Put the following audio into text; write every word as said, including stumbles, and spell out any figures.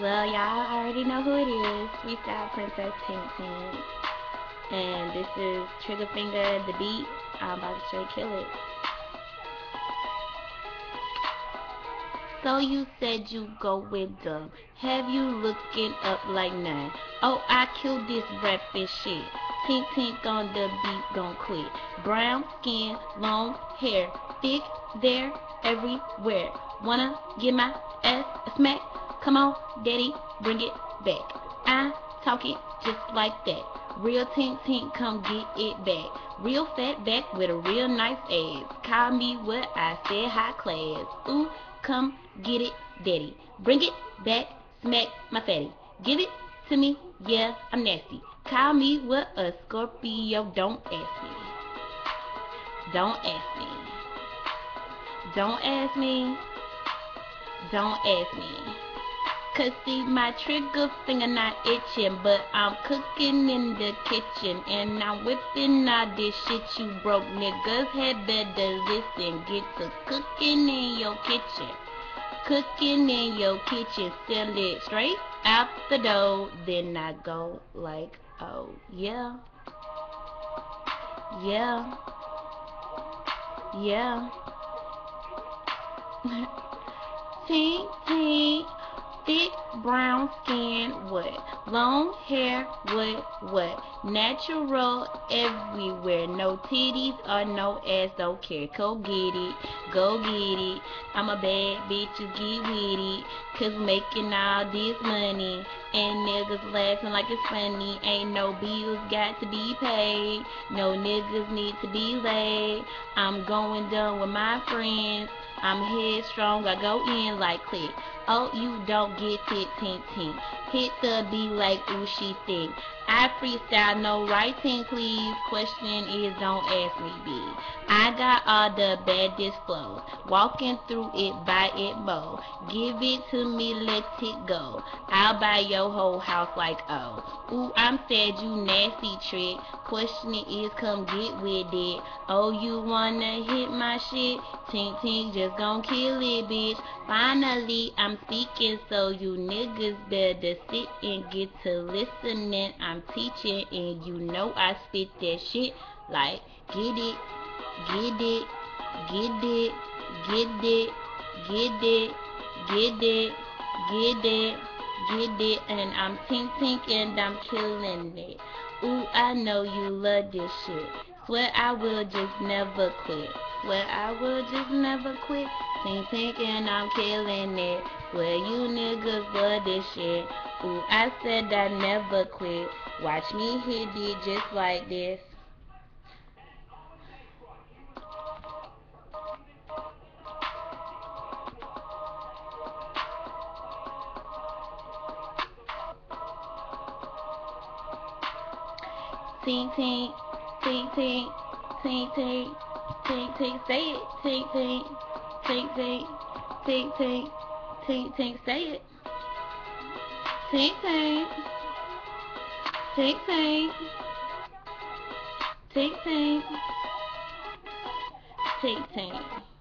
Well, y'all already know who it is. Freestyle Princess Tink Tink. And this is Trigger Finger, the beat. I'm about to straight kill it. So you said you go with them. Have you looking up like none? Oh, I killed this rapping shit. Tink Tink on the beat gon' quit. Brown skin, long hair, thick there, everywhere. Wanna get my ass a smack? Come on, daddy, bring it back. I talk it just like that. Real Tink Tink, come get it back. Real fat back with a real nice ass. Call me what I said, high class. Ooh, come get it, daddy. Bring it back, smack my fatty. Give it to me, yeah, I'm nasty. Call me what a Scorpio, don't ask me. Don't ask me. Don't ask me. Don't ask me. Cause see, my trigger finger not itching, but I'm cooking in the kitchen, and I'm whipping all this shit. You broke niggas had better listen. Get to cooking in your kitchen. Cooking in your kitchen, sell it straight out the door. Then I go like, oh yeah, yeah, yeah. Tink Tink, thick brown skin, what? Long hair, what? What? Natural everywhere. No titties or no ass, don't care. Go get it, go get it. I'm a bad bitch, you get with it. Cause making all this money and niggas laughing like it's funny. Ain't no bills got to be paid. No niggas need to be laid. I'm going down with my friends. I'm headstrong, I go in like click. Oh, you don't get it, Tink Tink. Hit the beat like ooh, she thick. I freestyle, no writing, please. Question is, don't ask me, B. I got all the baddest flows. Walking through it, by it, mo. Give it to me, let it go. I'll buy your whole house like oh. Ooh, I'm sad, you nasty trick. Question is, come get with it. Oh, you wanna hit my shit? Tink Tink just gon' kill it, bitch. Finally, I'm speaking, so you niggas better sit and get to listening. I'm teaching, and you know I spit that shit like get it, get it, get it, get it, get it, get it, get it, get it, and I'm Tink Tink and I'm killing it. Ooh, I know you love this shit. Swear I will just never quit. Swear I will just never quit. Tink Tink and I'm killing it. Swear you niggas love this shit. Ooh, I said I never quit. Watch me hit it just like this. Tink Tink, Tink Tink, Tink Tink, Tink Tink, say it. Tink Tink, Tink Tink, Tink Tink, Tink Tink, say it. Tink Tink, Tink Tink, Tink Tink, Tink Tink.